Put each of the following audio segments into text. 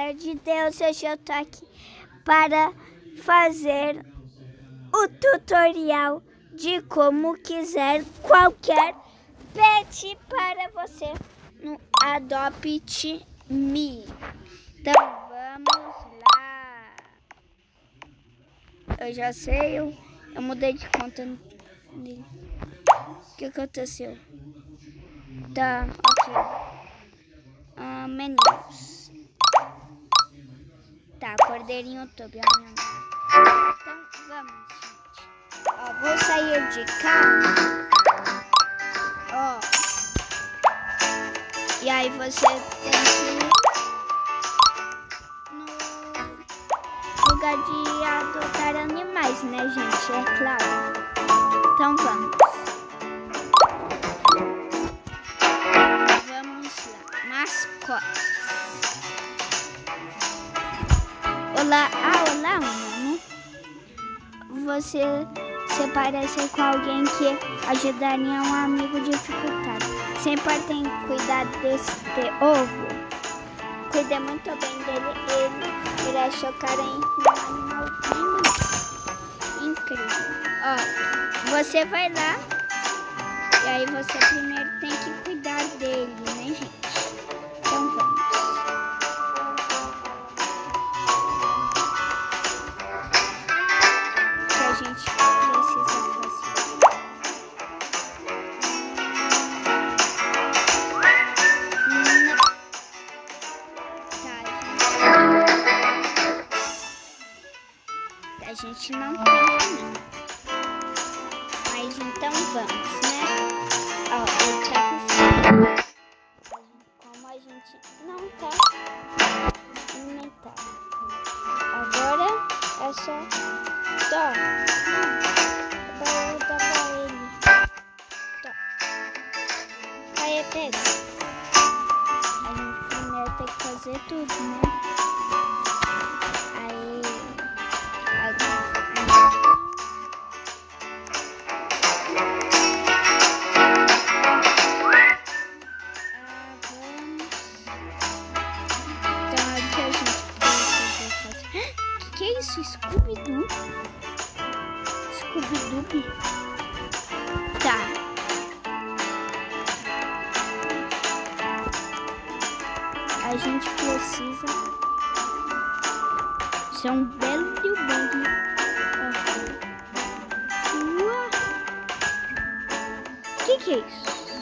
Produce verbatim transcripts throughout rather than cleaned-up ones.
galera de Deus, hoje eu tô aqui para fazer o tutorial de como quiser qualquer pet para você no Adopt Me. Então vamos lá. Eu já sei, eu, eu mudei de conta nele. O que aconteceu? Tá, ok. Uh, menus. Tá, cordeirinho YouTube. Então vamos, gente. Ó, vou sair de cá. Ó. E aí você tem que ir no lugar de adotar animais, né, gente? É claro. Então vamos. Vamos lá. Mascote. Olá, ah, olá, mano. Você se parece com alguém que ajudaria um amigo dificultado. Sempre tem que cuidar desse ovo. Cuide muito bem dele. Ele irá chocar em um animal incrível. Ó, você vai lá e aí você primeiro tem que cuidar dele, né, gente? Então vamos. A gente precisa fazer. Não. Tá, a gente não tem. Mas então vamos, né? Ó, ele tá com fome. Como a gente não tá alimentado. Agora é só Tó. Vou dar pra ele. Tó. Aí, pega. A gente primeiro tem que fazer tudo, né? Aí. Agora. Ah, vamos. Então aqui a gente precisa fazer. Que que é isso? Scooby-Doo? Scooby-Doo? Tá. A gente precisa ser um belo belo. Uau! Que que é isso?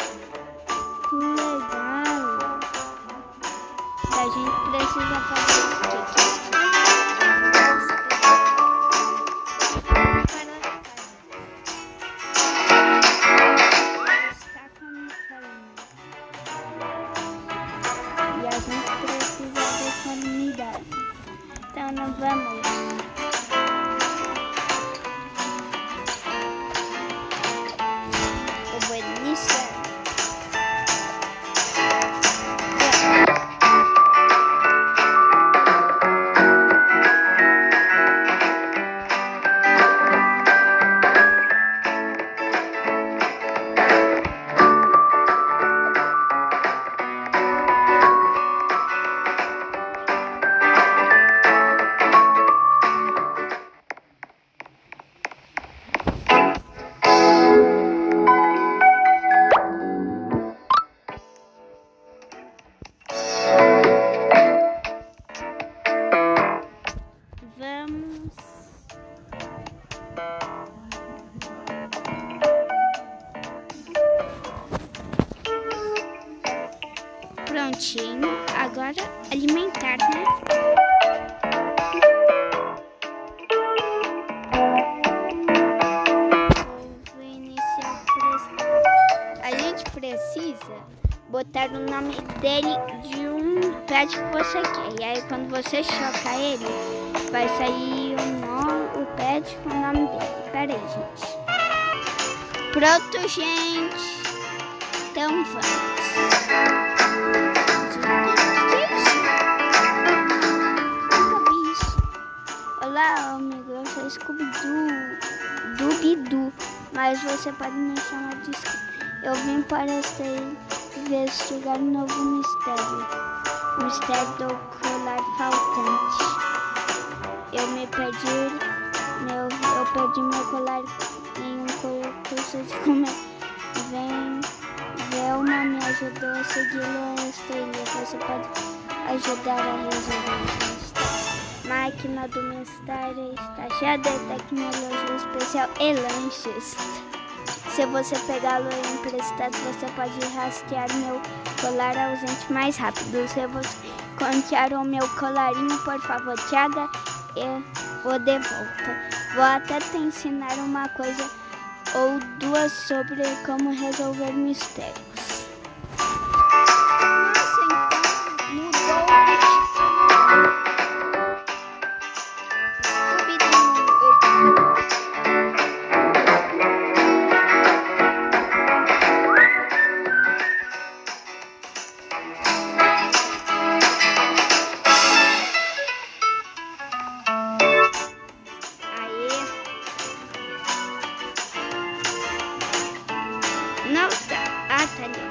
Legal. A gente precisa fazer o que que é isso? Então não vamos. Eu vou iniciar. Prontinho, agora alimentar, né? Vou iniciar por... A gente precisa botar o nome dele de um pet que você quer. E aí quando você choca ele, vai sair o, nome, o pet com o nome dele. Pera aí, gente. Pronto, gente. Então vamos. Olá, amigo, eu sou Scooby-Doo, Dubidu, mas você pode me chamar de Scooby. Eu vim para investigar um novo mistério, o mistério do colar faltante. Eu me perdi, meu, eu perdi meu colar em um curso de comer. Vem, Velma me ajudou a segui-lo esta ilha. Você pode ajudar a resolver esta máquina do mistério está cheia de tecnologia especial e lanches. Se você pegá-lo emprestado, você pode rastrear meu colar ausente mais rápido. Se você encontrar o meu colarinho, por favor, traga e vou de volta. Vou até te ensinar uma coisa ou duas sobre como resolver mistérios. Nossa, então mudou o Não tá. Ah, tá ali.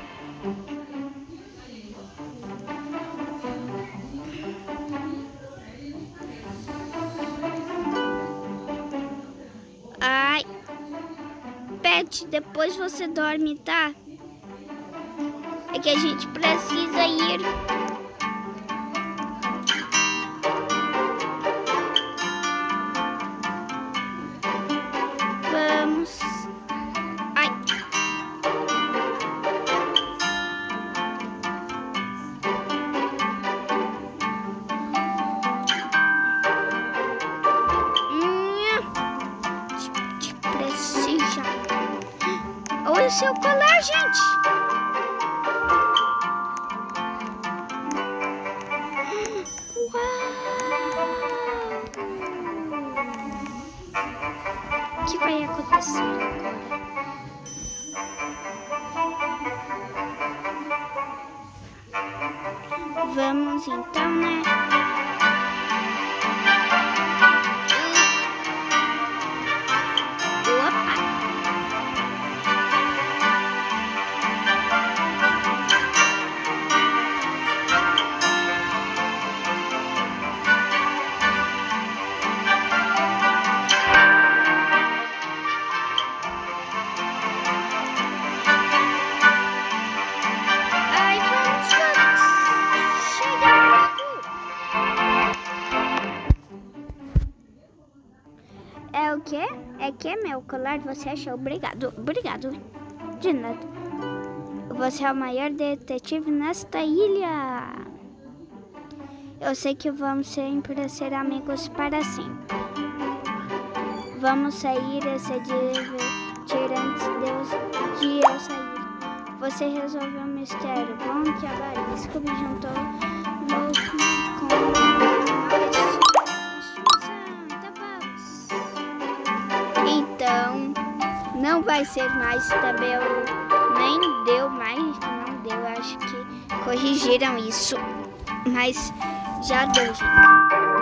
Ai. Pet, depois você dorme, tá? É que a gente precisa ir. Vamos. Ai. Precisa. Olha o seu colar, gente. Uau. O que vai acontecer agora? Vamos então, né? É o quê? É que meu colar você achou? Obrigado. Obrigado. De nada. Você é o maior detetive nesta ilha. Eu sei que vamos sempre ser amigos para sempre. Vamos sair e se divertir antes de eu sair. Você resolveu o mistério. Bom trabalho. Scooby juntou louco com Então, não vai ser mais também, nem deu mais, não deu, acho que corrigiram isso, mas já deu, gente.